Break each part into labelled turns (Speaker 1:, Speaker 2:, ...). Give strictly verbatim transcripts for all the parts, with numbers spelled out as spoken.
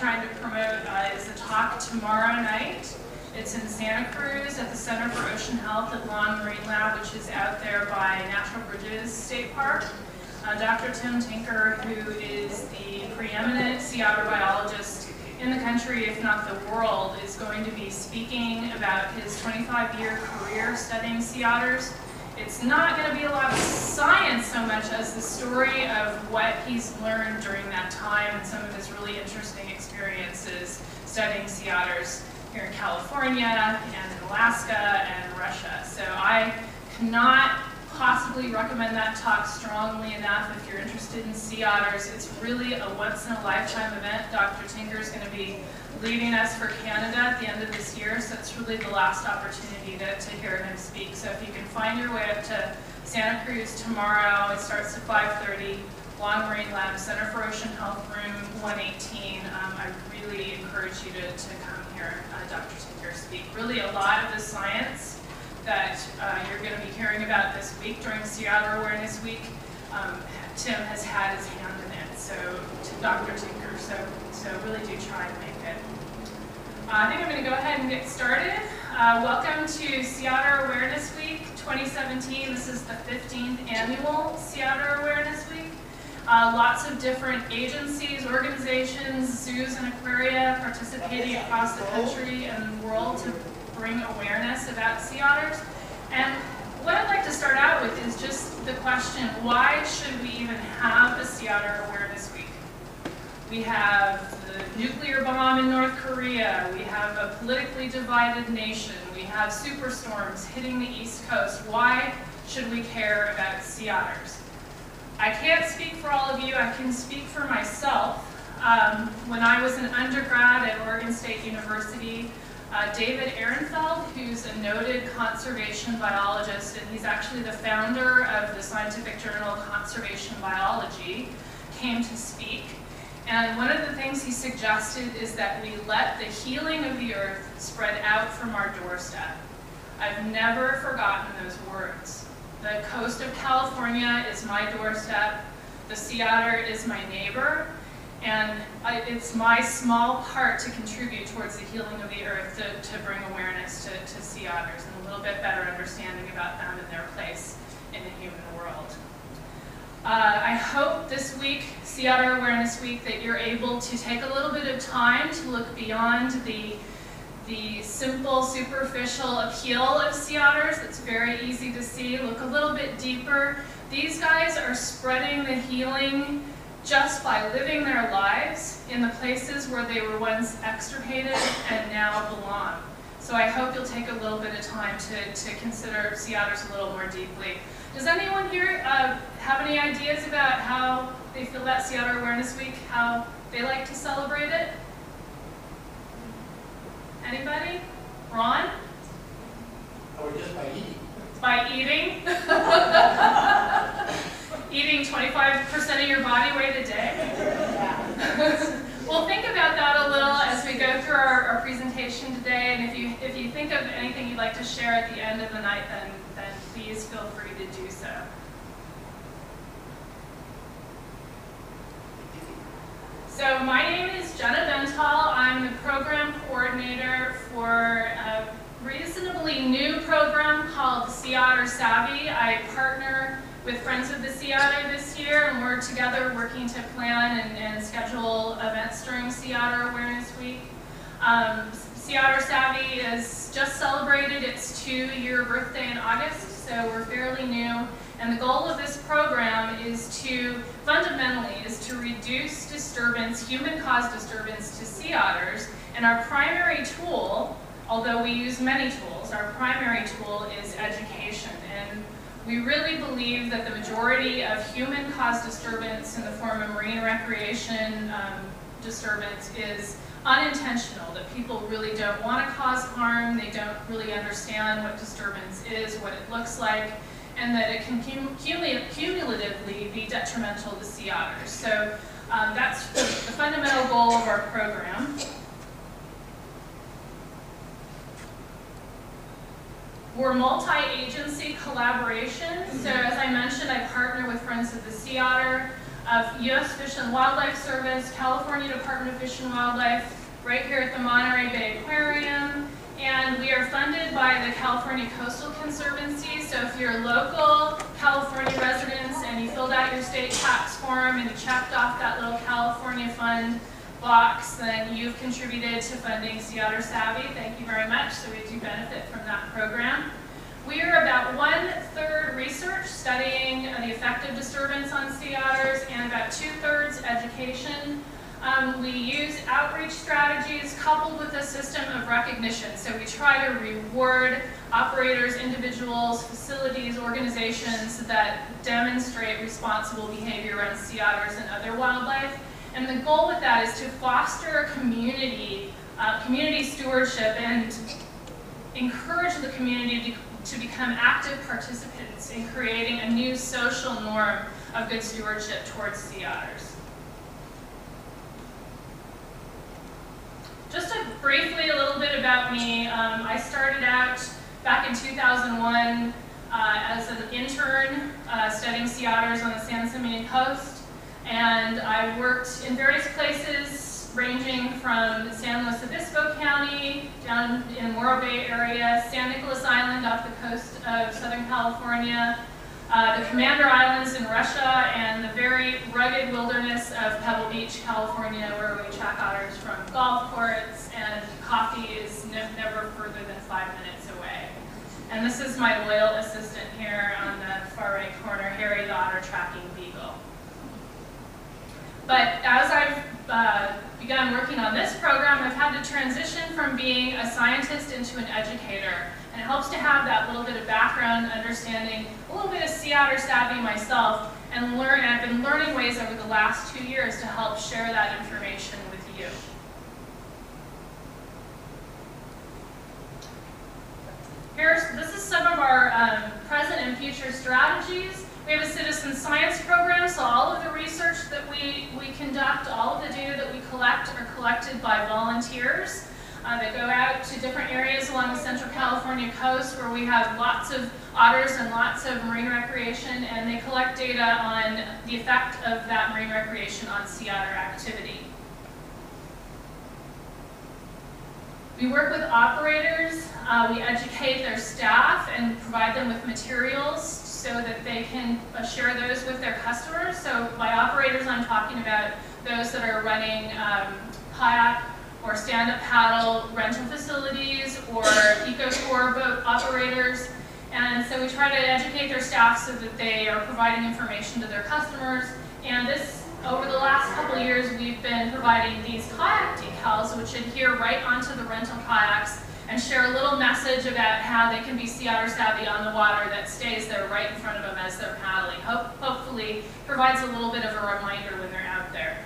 Speaker 1: trying to promote uh, is a talk tomorrow night. It's in Santa Cruz at the Center for Ocean Health at Long Marine Lab, which is out there by Natural Bridges State Park. Uh, Doctor Tim Tinker, who is the preeminent sea otter biologist in the country, if not the world, is going to be speaking about his twenty-five year career studying sea otters. It's not going to be a lot of science so much as the story of what he's learned during that time and some of his really interesting experiences studying sea otters here in California and in Alaska and Russia. So I cannot possibly recommend that talk strongly enough if you're interested in sea otters. It's really a once-in-a-lifetime event. Doctor Tinker is going to be leaving us for Canada at the end of this year, so it's really the last opportunity to, to hear him speak. So if you can find your way up to Santa Cruz tomorrow, it starts at five thirty, Long Marine Lab, Center for Ocean Health, room one eighteen. Um, I really encourage you to, to come hear uh, Doctor Tinker speak. Really a lot of the science that uh, you're going to be hearing about this week during Sea Otter Awareness Week, um, Tim has had his hand in it, so to Doctor Tinker, so, so really do try to make it. Uh, I think I'm going to go ahead and get started. Uh, welcome to Sea Otter Awareness Week twenty seventeen. This is the fifteenth annual Sea Otter Awareness Week. Uh, lots of different agencies, organizations, zoos and aquaria participating across the country and the world to bring awareness about sea otters. And what I'd like to start out with is just the question, why should we even have a Sea Otter Awareness Week? We have the nuclear bomb in North Korea, we have a politically divided nation, we have superstorms hitting the East Coast. Why should we care about sea otters? I can't speak for all of you, I can speak for myself. Um, when I was an undergrad at Oregon State University, Uh, David Ehrenfeld, who's a noted conservation biologist, and he's actually the founder of the scientific journal Conservation Biology, came to speak. And one of the things he suggested is that we let the healing of the earth spread out from our doorstep. I've never forgotten those words. The coast of California is my doorstep. The sea otter is my neighbor. And I, it's my small part to contribute towards the healing of the earth to, to bring awareness to, to sea otters and a little bit better understanding about them and their place in the human world. Uh, I hope this week, Sea Otter Awareness Week, that you're able to take a little bit of time to look beyond the, the simple, superficial appeal of sea otters. It's very easy to see. Look a little bit deeper. These guys are spreading the healing just by living their lives in the places where they were once extirpated and now belong. So I hope you'll take a little bit of time to, to consider sea otters a little more deeply. Does anyone here uh, have any ideas about how they feel about Sea Otter Awareness Week, how they like to celebrate it? Anybody? Ron?
Speaker 2: Or just by eating.
Speaker 1: By eating? Eating twenty-five percent of your body weight a day? Well, think about that a little as we go through our, our presentation today, and if you, if you think of anything you'd like to share at the end of the night, then, then please feel free to do so. So my name is Jenna Benthal. I'm the program coordinator for a reasonably new program called Sea Otter Savvy. I partner with Friends of the Sea Otter this year, and we're together working to plan and, and schedule events during Sea Otter Awareness Week. Um, Sea Otter Savvy has just celebrated its two-year birthday in August, so we're fairly new. And the goal of this program is to, fundamentally, is to reduce disturbance, human-caused disturbance to sea otters. And our primary tool, although we use many tools, our primary tool is education. And we really believe that the majority of human-caused disturbance in the form of marine recreation um, disturbance is unintentional, that people really don't want to cause harm, they don't really understand what disturbance is, what it looks like, and that it can cum cumulatively be detrimental to sea otters. So um, that's the, the fundamental goal of our program. We're multi-agency collaboration, so as I mentioned, I partner with Friends of the Sea Otter. of U S Fish and Wildlife Service, California Department of Fish and Wildlife, right here at the Monterey Bay Aquarium. And we are funded by the California Coastal Conservancy. So if you're local California residents and you filled out your state tax form and you checked off that little California fund box, then you've contributed to funding Sea Otter Savvy. Thank you very much. So we do benefit from that program. We are about one-third research, studying the effect of disturbance on sea otters, and about two-thirds education. Um, we use outreach strategies coupled with a system of recognition. So we try to reward operators, individuals, facilities, organizations that demonstrate responsible behavior around sea otters and other wildlife. And the goal with that is to foster community, uh, community stewardship and encourage the community to, to become active participants in creating a new social norm of good stewardship towards sea otters. Just to briefly, a little bit about me. Um, I started out back in two thousand one uh, as an intern uh, studying sea otters on the San Simeon coast, and I worked in various places ranging from San Luis Obispo County, down in Morro Bay area, San Nicolas Island off the coast of Southern California, Uh, the Commander Islands in Russia, and the very rugged wilderness of Pebble Beach, California, where we track otters from golf courts, and coffee is ne never further than five minutes away. And this is my loyal assistant here on the far right corner, Harry the otter tracking beagle. But as I've uh, begun working on this program, I've had to transition from being a scientist into an educator. And it helps to have that little bit of background understanding, a little bit of sea otter savvy myself, and learn. And I've been learning ways over the last two years to help share that information with you. Here's, this is some of our um, present and future strategies. We have a citizen science program, so all of the research that we, we conduct, all of the data that we collect are collected by volunteers. Uh, they go out to different areas along the Central California coast where we have lots of otters and lots of marine recreation, and they collect data on the effect of that marine recreation on sea otter activity. We work with operators. Uh, we educate their staff and provide them with materials so that they can uh, share those with their customers. So by operators, I'm talking about those that are running um, kayak or stand-up paddle rental facilities, or eco-tour boat operators. And so we try to educate their staff so that they are providing information to their customers. And this, over the last couple of years, we've been providing these kayak decals, which adhere right onto the rental kayaks and share a little message about how they can be sea otter savvy on the water that stays there right in front of them as they're paddling. Hope, hopefully provides a little bit of a reminder when they're out there.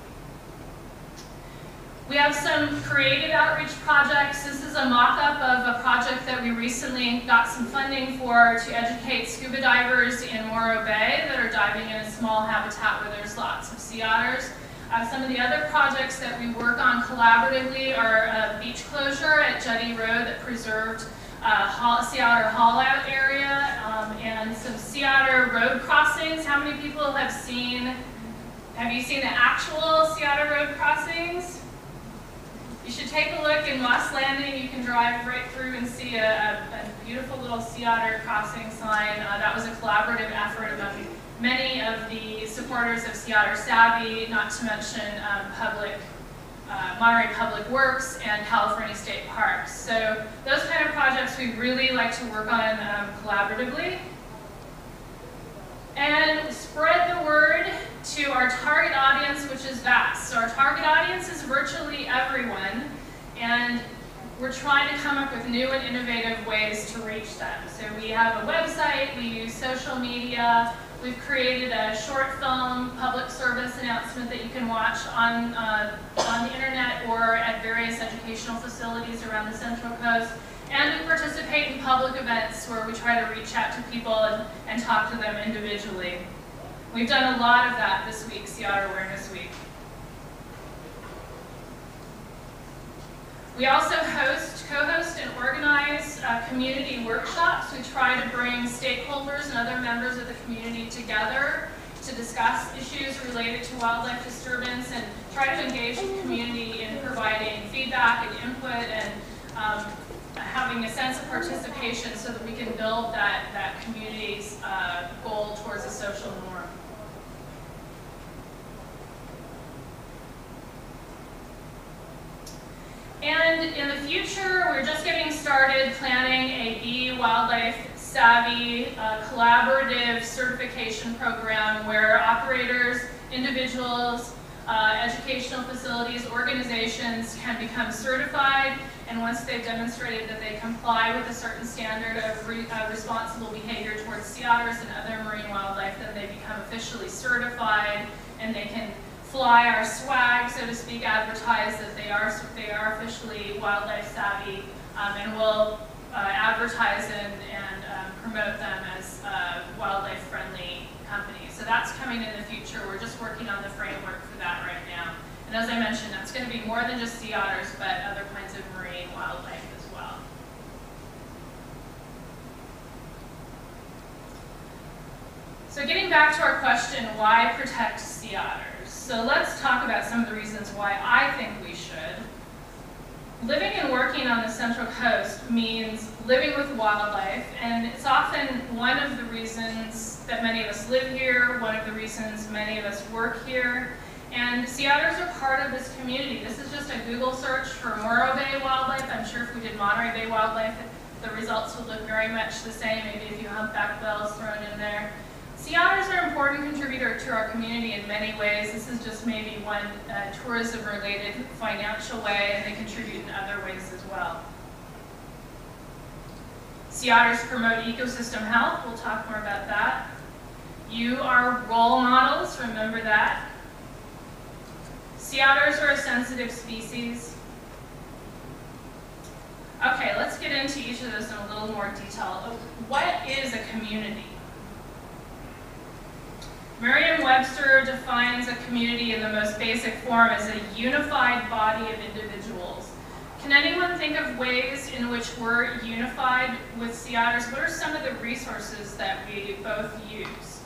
Speaker 1: We have some creative outreach projects. This is a mock-up of a project that we recently got some funding for to educate scuba divers in Morro Bay that are diving in a small habitat where there's lots of sea otters. Uh, some of the other projects that we work on collaboratively are a beach closure at Jetty Road that preserved uh, sea otter haul-out area, um, and some sea otter road crossings. How many people have seen, have you seen the actual sea otter road crossings? You should take a look in Moss Landing. You can drive right through and see a, a, a beautiful little sea otter crossing sign. Uh, that was a collaborative effort among many of the supporters of Sea Otter Savvy, not to mention um, public, uh, Monterey Public Works and California State Parks. So those kind of projects we really like to work on um, collaboratively. And spread the word to our target audience, which is vast. So our target audience is virtually everyone, and we're trying to come up with new and innovative ways to reach them. So we have a website, we use social media, we've created a short film public service announcement that you can watch on, uh, on the internet or at various educational facilities around the Central Coast. And we participate in public events where we try to reach out to people and, and talk to them individually. We've done a lot of that this week, Sea Otter Awareness Week. We also host, co-host and organize uh, community workshops. We try to bring stakeholders and other members of the community together to discuss issues related to wildlife disturbance and try to engage the community in providing feedback and input and um, having a sense of participation so that we can build that, that community's uh, goal towards a social norm. And in the future, we're just getting started planning a Bee Wildlife Savvy uh, collaborative certification program where operators, individuals, uh, educational facilities, organizations can become certified, and once they've demonstrated that they comply with a certain standard of re uh, responsible behavior towards sea otters and other marine wildlife, then they become officially certified and they can fly our swag, so to speak, advertise that they are they are officially wildlife savvy, um, and we'll uh, advertise and, and um, promote them as uh, wildlife friendly companies. So that's coming in the future. We're just working on the framework for that right now. And as I mentioned, that's going to be more than just sea otters, but other kinds of marine wildlife as well. So getting back to our question, why protect sea otters? So let's talk about some of the reasons why I think we should. Living and working on the Central Coast means living with wildlife, and it's often one of the reasons that many of us live here, one of the reasons many of us work here. And sea otters are part of this community. This is just a Google search for Morro Bay wildlife. I'm sure if we did Monterey Bay wildlife, the results would look very much the same, maybe if you humpback whales thrown in there. Sea otters are an important contributor to our community in many ways. This is just maybe one uh, tourism-related financial way, and they contribute in other ways as well. Sea otters promote ecosystem health. We'll talk more about that. You are role models, remember that. Sea otters are a sensitive species. Okay, let's get into each of those in a little more detail. What is a community? Merriam-Webster defines a community in the most basic form as a unified body of individuals. Can anyone think of ways in which we're unified with sea otters? What are some of the resources that we both use?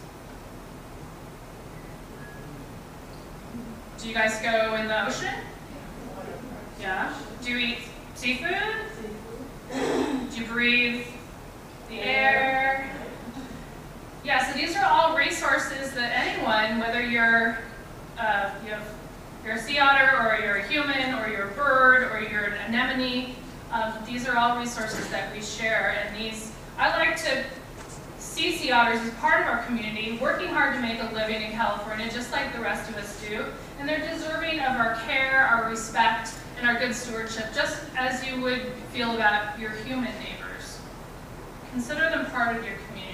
Speaker 1: Do you guys go in the ocean? Yeah. Do you eat seafood? Do you breathe the air? Yeah, so these are all resources that anyone, whether you're, uh, you have, you're a sea otter, or you're a human, or you're a bird, or you're an anemone, um, these are all resources that we share. And these, I like to see sea otters as part of our community, working hard to make a living in California, just like the rest of us do. And they're deserving of our care, our respect, and our good stewardship, just as you would feel about your human neighbors. Consider them part of your community.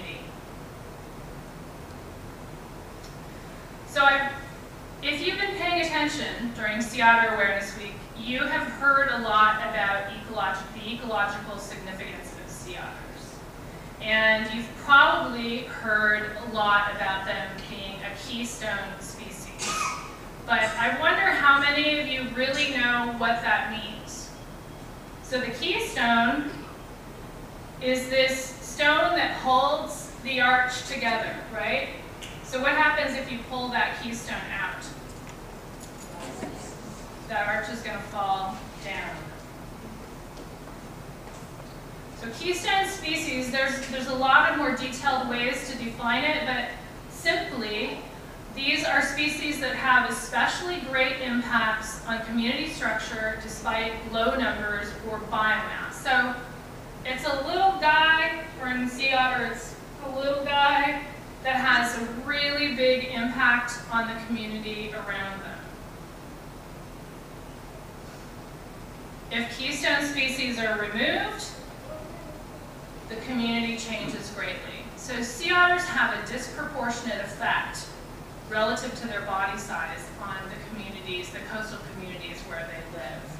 Speaker 1: So I've, if you've been paying attention during Sea Otter Awareness Week, you have heard a lot about ecologic, the ecological significance of sea otters. And you've probably heard a lot about them being a keystone species. But I wonder how many of you really know what that means. So the keystone is this stone that holds the arch together, right? So what happens if you pull that keystone out? That arch is going to fall down. So keystone species, there's, there's a lot of more detailed ways to define it, but simply, these are species that have especially great impacts on community structure despite low numbers or biomass. So it's a little guy, or in sea otter, it's a little guy that has a really big impact on the community around them. If keystone species are removed, the community changes greatly. So sea otters have a disproportionate effect relative to their body size on the communities, the coastal communities where they live.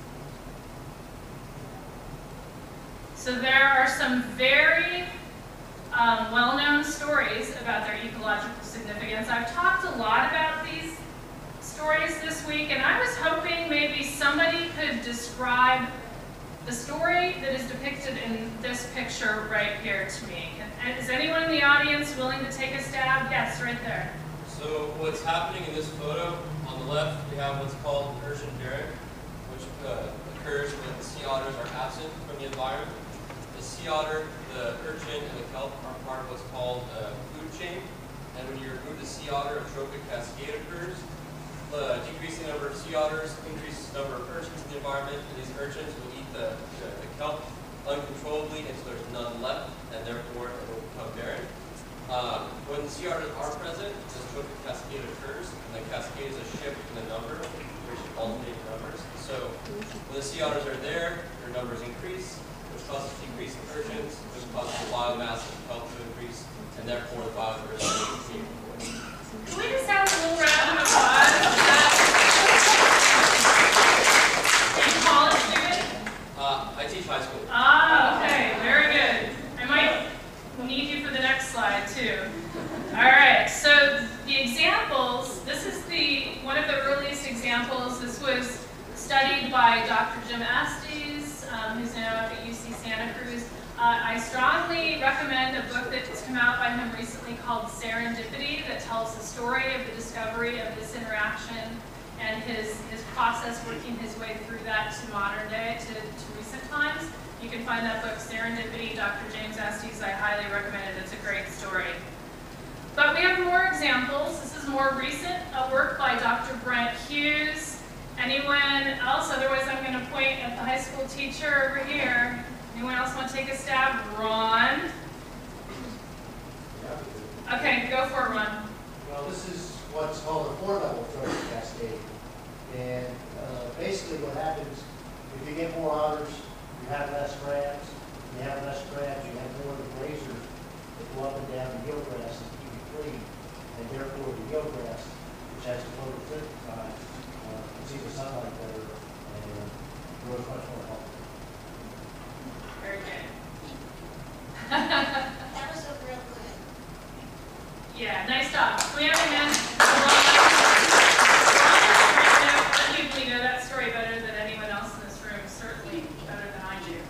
Speaker 1: So there are some very um, well-known stories about their ecological significance. I've talked a lot about these stories this week, and I was hoping maybe somebody could describe the story that is depicted in this picture right here to me. Is anyone in the audience willing to take a stab? Yes, right there.
Speaker 3: So what's happening in this photo, on the left we have what's called urchin bearing, which uh, occurs when the sea otters are absent from the environment. The sea otter, the urchin, and the kelp are part of what's called a food chain. And when you remove the sea otter, a trophic cascade occurs. The decreasing number of sea otters increases the number of urchins in the environment, and these urchins will eat the, the, the kelp uncontrollably until there's none left, and therefore it will become barren. Um, when the sea otters are present, this trophic cascade occurs, and the cascade is a shift in the number, which alternating numbers. So when the sea otters are there, their numbers increase, which causes decrease in urchins, which causes the biomass of the kelp to increase, and therefore the biodiversity to increase.
Speaker 1: Can we just have a little round of applause? Are you a college student?
Speaker 3: Uh, I teach high school.
Speaker 1: Ah, okay, very good. I might need you for the next slide too. All right, so the examples, this is the one of the earliest examples. This was studied by Doctor Jim Estes, um, who's now at U C Santa Cruz. Uh, I strongly recommend a book that's come out by him recently called Serendipity that tells the story of the discovery of this interaction and his, his process working his way through that to modern day, to, to recent times. You can find that book, Serendipity, Doctor James Estes. I highly recommend it. It's a great story. But we have more examples. This is more recent, a work by Doctor Brent Hughes. Anyone else? Otherwise, I'm going to point at the high school teacher over here. Anyone else want to take a stab? Ron? Okay, go for it, Ron.
Speaker 2: Well, this is what's called a four-level trophic cascade. And uh, basically what happens, if you get more otters, you have less crabs. If you have less crabs, you have more of the grazers that go up and down the gillgrass and keep it clean. And therefore the gillgrass, which has a photosynthesize, uh, can see the sunlight better and grows much more healthy.
Speaker 1: Very good.
Speaker 4: That was a real good.
Speaker 1: Yeah, nice job. Can we have a hand for Ron? Ron, you probably know that story better than anyone else in this room, certainly better than I do.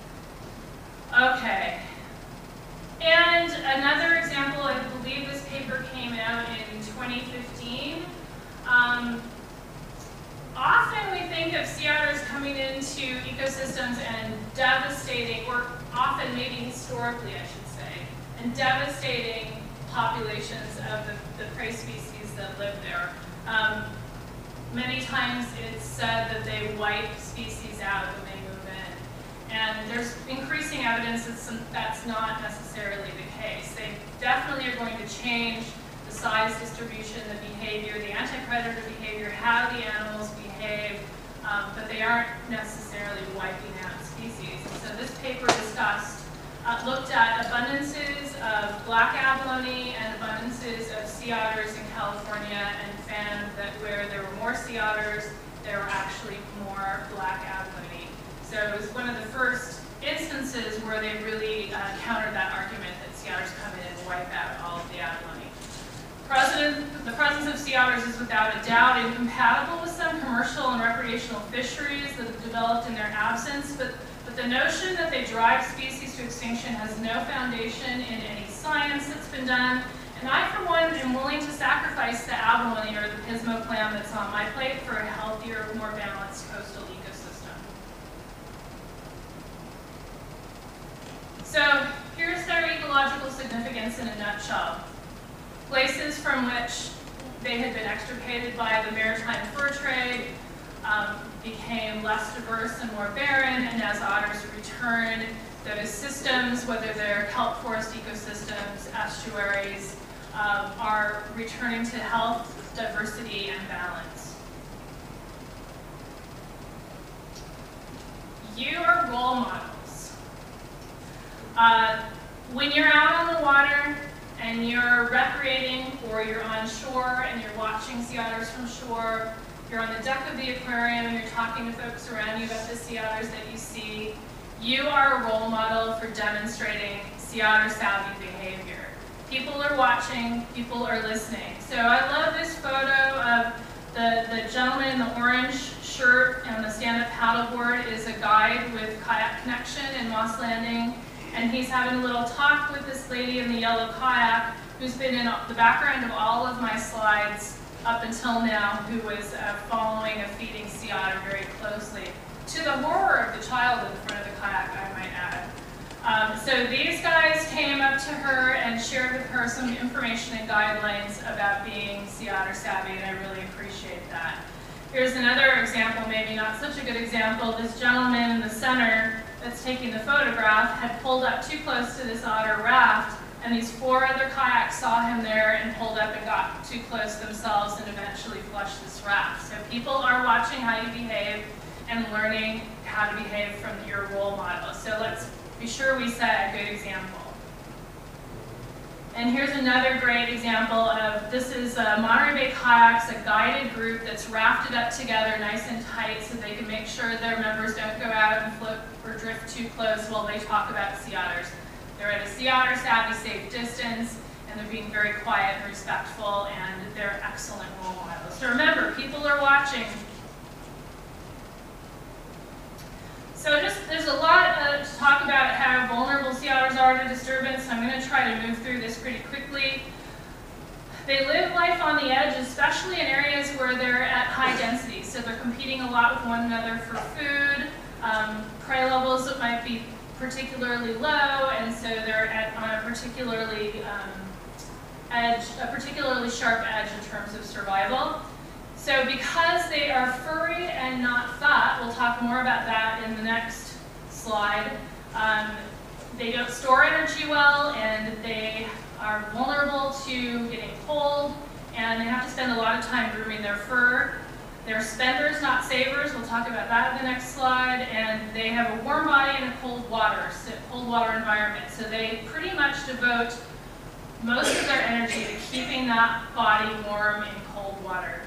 Speaker 1: Okay. And another example, I believe this paper came out in twenty fifteen. Um, often we think of sea otters coming into ecosystems and devastating, or often maybe historically I should say, and devastating populations of the, the prey species that live there. Um, many times it's said that they wipe species out when they move in. And there's increasing evidence that some, that's not necessarily the case. They definitely are going to change the size distribution, the behavior, the anti-predator behavior, how the animals behave, um, but they aren't necessarily wiping out species. So this paper discussed, uh, looked at abundances of black abalone and abundances of sea otters in California and found that where there were more sea otters, there were actually more black abalone. So it was one of the first instances where they really uh, countered that argument that sea otters come in and wipe out all of the abalone. President, the presence of sea otters is without a doubt incompatible with some commercial and recreational fisheries that have developed in their absence, but, but the notion that they drive species to extinction has no foundation in any science that's been done, and I, for one, am willing to sacrifice the abalone or the pismo clam that's on my plate for a healthier, more balanced coastal ecosystem. So here's their ecological significance in a nutshell. Places from which they had been extirpated by the maritime fur trade um, became less diverse and more barren, and as otters returned, those systems, whether they're kelp forest ecosystems, estuaries, um, are returning to health, diversity, and balance. You are role models. Uh, when you're out on the water, and you're recreating, or you're on shore and you're watching sea otters from shore, you're on the deck of the aquarium and you're talking to folks around you about the sea otters that you see, you are a role model for demonstrating sea otter savvy behavior. People are watching, people are listening. So I love this photo of the, the gentleman in the orange shirt on the stand-up paddleboard is a guide with Kayak Connection in Moss Landing. And he's having a little talk with this lady in the yellow kayak, who's been in the background of all of my slides up until now, who was uh, following a feeding sea otter very closely, to the horror of the child in front of the kayak, I might add. Um, so these guys came up to her and shared with her some information and guidelines about being sea otter savvy, and I really appreciate that. Here's another example, maybe not such a good example. This gentleman in the center that's taking the photograph had pulled up too close to this otter raft, and these four other kayaks saw him there and pulled up and got too close themselves and eventually flushed this raft. So people are watching how you behave and learning how to behave from your role model. So let's be sure we set a good example. And here's another great example of, this is uh, Monterey Bay Kayaks, a guided group that's rafted up together nice and tight so they can make sure their members don't go out and float or drift too close while they talk about sea otters. They're at a sea otter savvy, safe distance, and they're being very quiet and respectful, and they're excellent role models. So remember, people are watching. So just, there's a lot uh, to talk about how vulnerable sea otters are to disturbance. I'm going to try to move through this pretty quickly. They live life on the edge, especially in areas where they're at high density. So they're competing a lot with one another for food. Um, prey levels that might be particularly low, and so they're at on a particularly um, edge, a particularly sharp edge in terms of survival. So because they are furry and not fat, we'll talk more about that in the next slide, um, they don't store energy well, and they are vulnerable to getting cold, and they have to spend a lot of time grooming their fur. They're spenders, not savers. We'll talk about that in the next slide. And they have a warm body and a cold water, so cold water environment. So they pretty much devote most of their energy to keeping that body warm in cold water.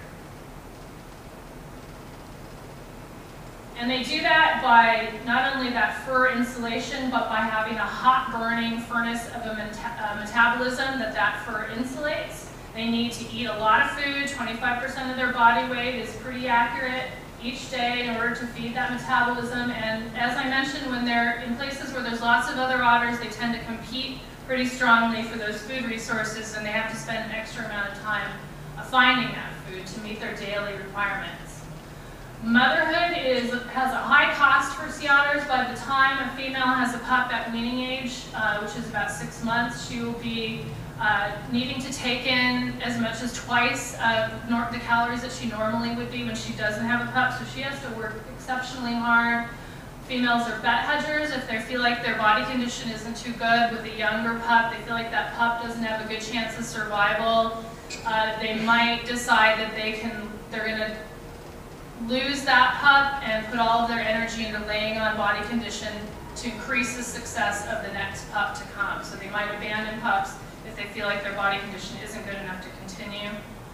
Speaker 1: And they do that by not only that fur insulation, but by having a hot burning furnace of a meta uh, metabolism that that fur insulates. They need to eat a lot of food. twenty-five percent of their body weight is pretty accurate each day in order to feed that metabolism. And as I mentioned, when they're in places where there's lots of other otters, they tend to compete pretty strongly for those food resources, and they have to spend an extra amount of time uh, finding that food to meet their daily requirements. Motherhood is, has a high cost for sea otters. By the time a female has a pup at weaning age, uh, which is about six months, she will be uh, needing to take in as much as twice uh, the calories that she normally would be when she doesn't have a pup, so she has to work exceptionally hard. Females are bet hedgers. If they feel like their body condition isn't too good with a younger pup, they feel like that pup doesn't have a good chance of survival, uh, they might decide that they can, they're going to lose that pup and put all of their energy into laying on body condition to increase the success of the next pup to come. So they might abandon pups if they feel like their body condition isn't good enough to continue.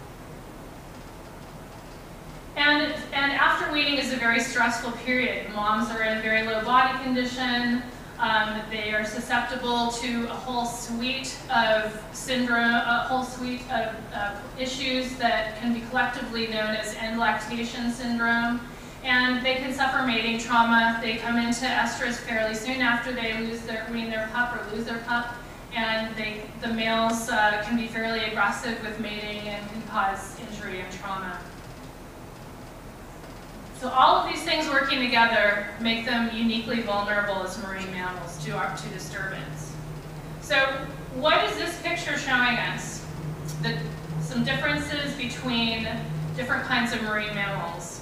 Speaker 1: And, and after weaning is a very stressful period. Moms are in very low body condition. Um, they are susceptible to a whole suite of syndrome, a whole suite of uh, issues that can be collectively known as end lactation syndrome. And they can suffer mating trauma. They come into estrus fairly soon after they lose their, wean their pup or lose their pup. And they, the males uh, can be fairly aggressive with mating and can cause injury and trauma. So all of these things working together make them uniquely vulnerable as marine mammals to, our, to disturbance. So what is this picture showing us? The, some differences between different kinds of marine mammals.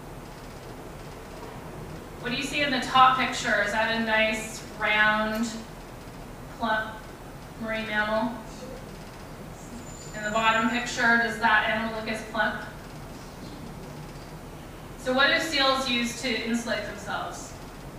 Speaker 1: What do you see in the top picture? Is that a nice, round, plump marine mammal? In the bottom picture, does that animal look as plump? So what do seals use to insulate themselves?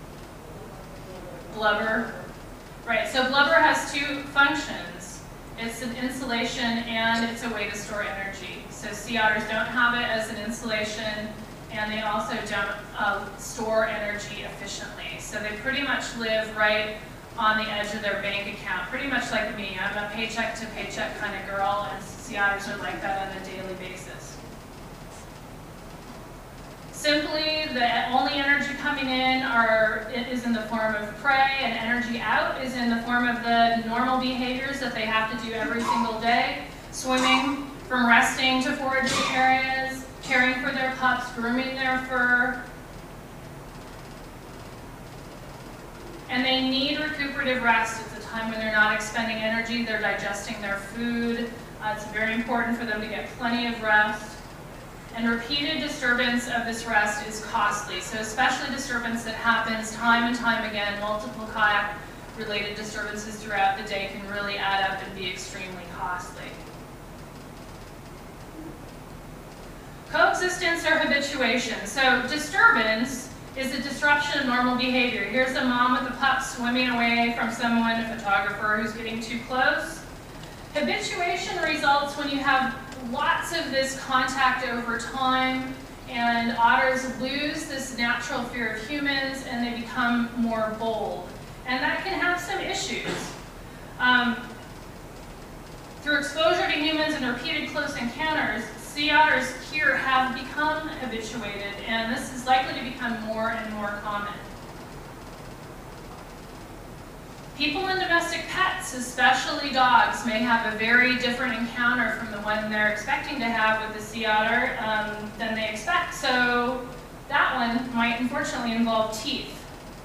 Speaker 1: Blubber. Right, so blubber has two functions. It's an insulation and it's a way to store energy. So sea otters don't have it as an insulation, and they also don't uh, store energy efficiently. So they pretty much live right on the edge of their bank account, pretty much like me. I'm a paycheck to paycheck kind of girl, and sea otters are like that on a daily basis. Simply, the only energy coming in are, is in the form of prey, and energy out is in the form of the normal behaviors that they have to do every single day. Swimming, from resting to foraging areas, caring for their pups, grooming their fur. And they need recuperative rest. It's a time when they're not expending energy, they're digesting their food. Uh, it's very important for them to get plenty of rest. And repeated disturbance of this rest is costly. So especially disturbance that happens time and time again, multiple kayak-related disturbances throughout the day can really add up and be extremely costly. Coexistence or habituation. So disturbance is a disruption of normal behavior. Here's a mom with a pup swimming away from someone, a photographer who's getting too close. Habituation results when you have lots of this contact over time, and otters lose this natural fear of humans and they become more bold. And that can have some issues. Um, through exposure to humans and repeated close encounters, sea otters here have become habituated, and this is likely to become more and more common. People and domestic pets, especially dogs, may have a very different encounter from the one they're expecting to have with the sea otter um, than they expect. So that one might unfortunately involve teeth.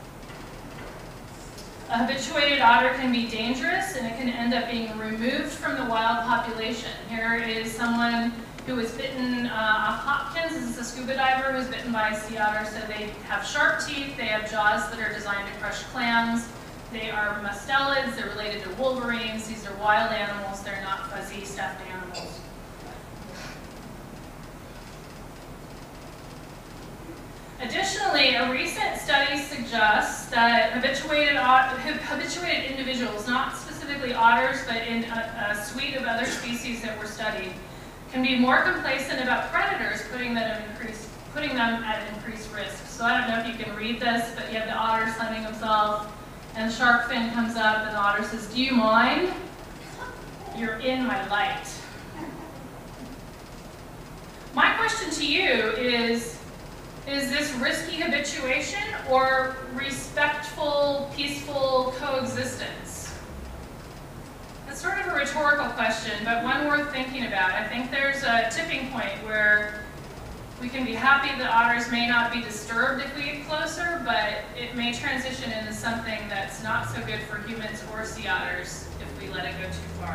Speaker 1: A habituated otter can be dangerous, and it can end up being removed from the wild population. Here is someone who was bitten uh, off Hopkins. This is a scuba diver who was bitten by a sea otter. So they have sharp teeth, they have jaws that are designed to crush clams. They are mustelids, they're related to wolverines. These are wild animals, they're not fuzzy stuffed animals. Additionally, a recent study suggests that habituated, habituated individuals, not specifically otters, but in a, a suite of other species that were studied, can be more complacent about predators, putting them, at increased, putting them at increased risk. So I don't know if you can read this, but you have the otter sunning himself, and the shark fin comes up, and the otter says, "Do you mind? You're in my light." My question to you is, is this risky habituation or respectful, peaceful coexistence? That's sort of a rhetorical question, but one worth thinking about. I think there's a tipping point where we can be happy that otters may not be disturbed if we get closer, but it may transition into something that's not so good for humans or sea otters if we let it go too far.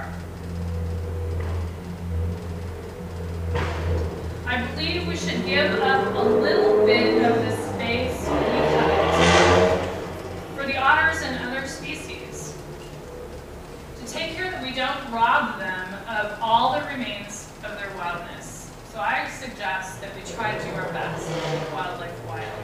Speaker 1: I believe we should give up a little bit of the space we have for the otters and other species, to take care that we don't rob them of all that remains of their wildness. So I suggest that we try to do our best to keep wildlife wild.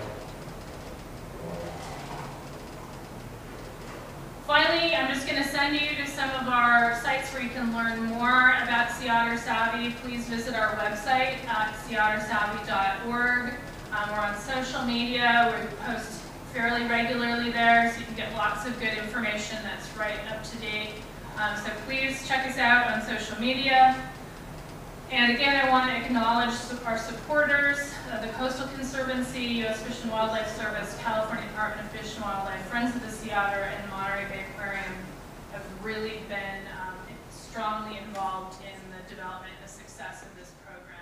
Speaker 1: Finally, I'm just going to send you to some of our sites where you can learn more about Sea Otter Savvy. Please visit our website at sea otter savvy dot org. Um, we're on social media. We post fairly regularly there, so you can get lots of good information that's right up to date. Um, so please check us out on social media. And again, I want to acknowledge our supporters, uh, the Coastal Conservancy, U S Fish and Wildlife Service, California Department of Fish and Wildlife, Friends of the Sea Otter, and Monterey Bay Aquarium have really been um, strongly involved in the development and the success of this program.